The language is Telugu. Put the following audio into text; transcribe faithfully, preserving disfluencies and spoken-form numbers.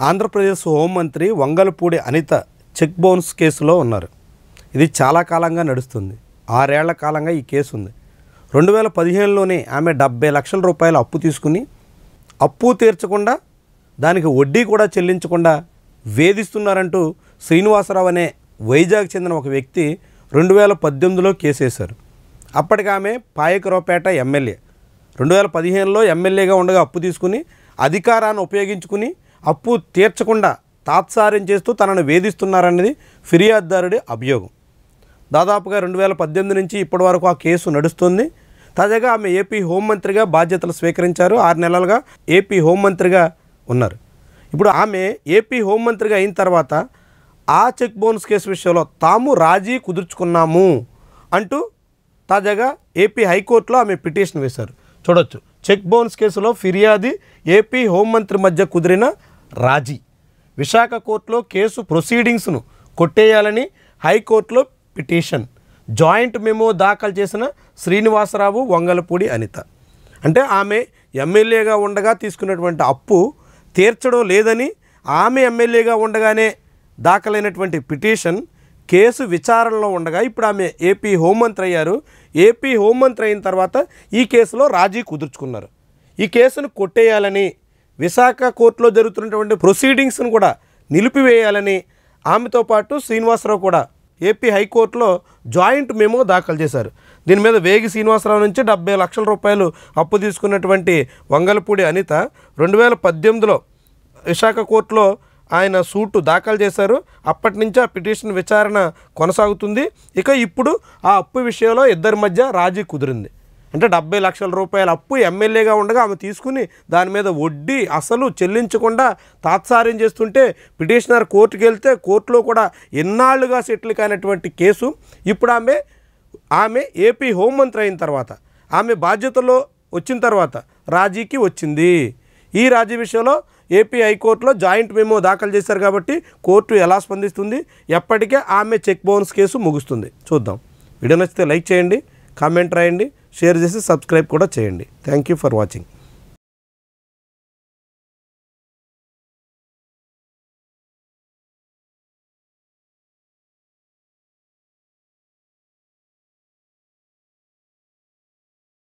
ఆంధ్రప్రదేశ్ హోంమంత్రి వంగలపూడి అనిత చెక్ బౌన్స్ కేసులో ఉన్నారు. ఇది చాలా కాలంగా నడుస్తుంది. ఆరేళ్ల కాలంగా ఈ కేసు ఉంది. రెండు వేల పదిహేనులోనే ఆమె డెబ్బై లక్షల రూపాయలు అప్పు తీసుకుని అప్పు తీర్చకుండా దానికి వడ్డీ కూడా చెల్లించకుండా వేధిస్తున్నారంటూ శ్రీనివాసరావు అనే వైజాగ్ చెందిన ఒక వ్యక్తి రెండు వేల పద్దెనిమిదిలో కేసేశారు. అప్పటికి ఆమె పాయకరావుపేట ఎమ్మెల్యే. రెండు వేల పదిహేనులో ఎమ్మెల్యేగా ఉండగా అప్పు తీసుకుని అధికారాన్ని ఉపయోగించుకుని అప్పు తీర్చకుండా తాత్సార్యం చేస్తూ తనను వేధిస్తున్నారన్నది ఫిర్యాదుదారుడి అభియోగం. దాదాపుగా రెండు వేల పద్దెనిమిది నుంచి ఇప్పటి వరకు ఆ కేసు నడుస్తుంది. తాజాగా ఆమె ఏపీ హోంమంత్రిగా బాధ్యతలు స్వీకరించారు. ఆరు నెలలుగా ఏపీ హోంమంత్రిగా ఉన్నారు. ఇప్పుడు ఆమె ఏపీ హోంమంత్రిగా అయిన తర్వాత ఆ చెక్ బౌన్స్ కేసు విషయంలో తాము రాజీ కుదుర్చుకున్నాము అంటూ తాజాగా ఏపీ హైకోర్టులో ఆమె పిటిషన్ వేశారు. చూడొచ్చు, చెక్ బౌన్స్ కేసులో ఫిర్యాది ఏపీ హోంమంత్రి మధ్య కుదిరిన రాజీ. విశాఖ కోర్టులో కేసు ప్రొసీడింగ్స్ను కొట్టేయాలని హైకోర్టులో పిటిషన్. జాయింట్ మెమో దాఖలు చేసిన శ్రీనివాసరావు, వంగలపూడి అనిత. అంటే ఆమె ఎమ్మెల్యేగా ఉండగా తీసుకున్నటువంటి అప్పు తీర్చడం లేదని ఆమె ఎమ్మెల్యేగా ఉండగానే దాఖలైనటువంటి పిటిషన్ కేసు విచారణలో ఉండగా ఇప్పుడు ఆమె ఏపీ హోంమంత్రి అయ్యారు. ఏపీ హోంమంత్రి అయిన తర్వాత ఈ కేసులో రాజీ కుదుర్చుకున్నారు. ఈ కేసును కొట్టేయాలని, విశాఖ కోర్టులో జరుగుతున్నటువంటి ప్రొసీడింగ్స్ను కూడా నిలిపివేయాలని ఆమెతో పాటు శ్రీనివాసరావు కూడా ఏపీ హైకోర్టులో జాయింట్ మెమో దాఖలు చేశారు. దీని మీద వేగి శ్రీనివాసరావు నుంచి డెబ్బై లక్షల రూపాయలు అప్పు తీసుకున్నటువంటి వంగలపూడి అనిత రెండు వేల పద్దెనిమిదిలో విశాఖ కోర్టులో ఆయన సూటు దాఖలు చేశారు. అప్పటి నుంచి ఆ పిటిషన్ విచారణ కొనసాగుతుంది. ఇక ఇప్పుడు ఆ అప్పు విషయంలో ఇద్దరి మధ్య రాజీ కుదిరింది. అంటే డెబ్బై లక్షల రూపాయల అప్పు ఎమ్మెల్యేగా ఉండగా ఆమె తీసుకుని దాని మీద వడ్డీ అసలు చెల్లించకుండా తాత్సార్యం చేస్తుంటే పిటిషనర్ కోర్టుకు వెళ్తే కోర్టులో కూడా ఎన్నాళ్ళుగా సెటిల్ కానటువంటి కేసు ఇప్పుడు ఆమె ఆమె ఏపీ హోంమంత్రి అయిన తర్వాత ఆమె బాధ్యతలో వచ్చిన తర్వాత రాజీకి వచ్చింది. ఈ రాజీ విషయంలో ఏపీ హైకోర్టులో జాయింట్ మెమో దాఖలు చేశారు కాబట్టి కోర్టు ఎలా స్పందిస్తుంది, ఎప్పటికే ఆమె చెక్ బౌన్స్ కేసు ముగుస్తుంది చూద్దాం. వీడియో నచ్చితే లైక్ చేయండి, కామెంట్ రాయండి, షేర్ చేసి సబ్స్క్రైబ్ కూడా చేయండి. Thank you for watching.